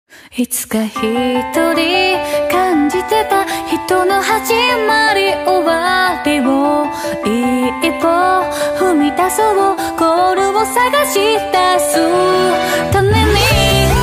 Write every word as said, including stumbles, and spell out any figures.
いつか一人感じてた人の始まり終わりを一歩踏み出そうゴールを探し出すために